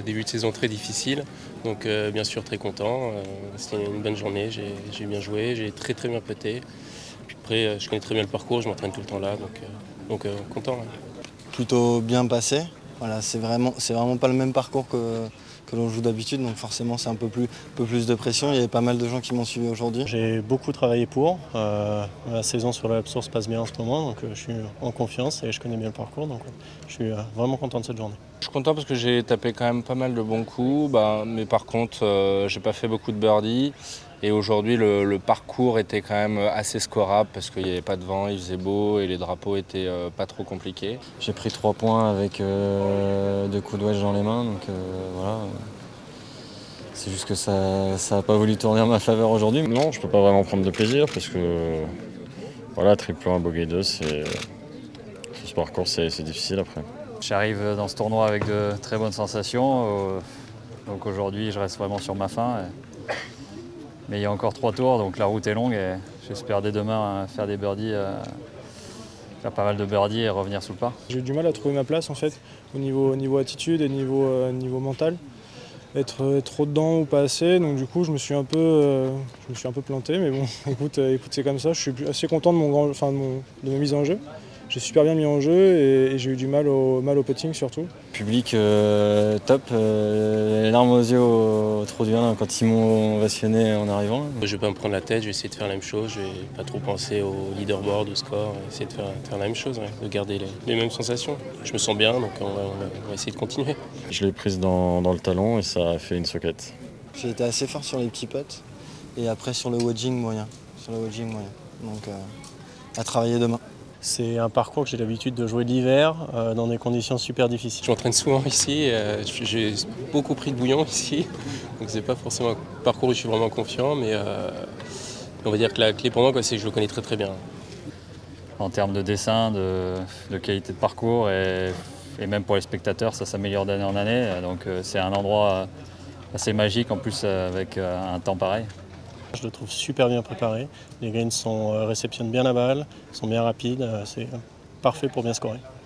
Début de saison très difficile, donc bien sûr très content. C'était une bonne journée, j'ai bien joué, j'ai très bien putté. Puis après, je connais très bien le parcours, je m'entraîne tout le temps là, donc content. Ouais. Plutôt bien passé. Voilà, c'est vraiment pas le même parcours que l'on joue d'habitude, donc forcément c'est un peu plus de pression. Il y avait pas mal de gens qui m'ont suivi aujourd'hui. J'ai beaucoup travaillé pour. La saison sur la Source passe bien en ce moment, donc je suis en confiance et je connais bien le parcours, donc je suis vraiment content de cette journée. Je suis content parce que j'ai tapé quand même pas mal de bons coups, mais par contre j'ai pas fait beaucoup de birdies. Et aujourd'hui le parcours était quand même assez scorable parce qu'il n'y avait pas de vent, il faisait beau et les drapeaux étaient pas trop compliqués. J'ai pris 3 points avec 2 coups de wedge dans les mains, donc voilà. C'est juste que ça n'a pas voulu tourner en ma faveur aujourd'hui. Non, je peux pas vraiment prendre de plaisir parce que voilà, triple 1, bogey 2, sur ce parcours c'est difficile après. J'arrive dans ce tournoi avec de très bonnes sensations, donc aujourd'hui je reste vraiment sur ma faim. Mais il y a encore 3 tours, donc la route est longue et j'espère dès demain faire des birdies, faire pas mal de birdies et revenir sous le par. J'ai eu du mal à trouver ma place en fait, au niveau attitude et niveau mental. Être trop dedans ou pas assez, donc du coup je me suis un peu planté, mais bon, écoute c'est comme ça. Je suis assez content de ma mise en jeu. J'ai super bien mis en jeu et j'ai eu du mal au putting surtout. Public top, les larmes aux yeux au trou du 1 quand ils m'ont ovationné en arrivant. Je vais pas me prendre la tête, je vais essayer de faire la même chose, je vais pas trop penser au leaderboard, au score, essayer de faire la même chose, ouais, de garder les mêmes sensations. Je me sens bien, donc on va essayer de continuer. Je l'ai prise dans le talon et ça a fait une soquette. J'ai été assez fort sur les petits putts et après sur le wedging moyen. Donc à travailler demain. C'est un parcours que j'ai l'habitude de jouer l'hiver dans des conditions super difficiles. Je m'entraîne souvent ici, j'ai beaucoup pris de bouillon ici, donc c'est pas forcément un parcours où je suis vraiment confiant, mais on va dire que la clé pour moi, c'est que je le connais très bien. En termes de dessin, de qualité de parcours et même pour les spectateurs, ça s'améliore d'année en année. Donc c'est un endroit assez magique en plus avec un temps pareil. Je le trouve super bien préparé. Les greens réceptionnent bien la balle, sont bien rapides, c'est parfait pour bien scorer.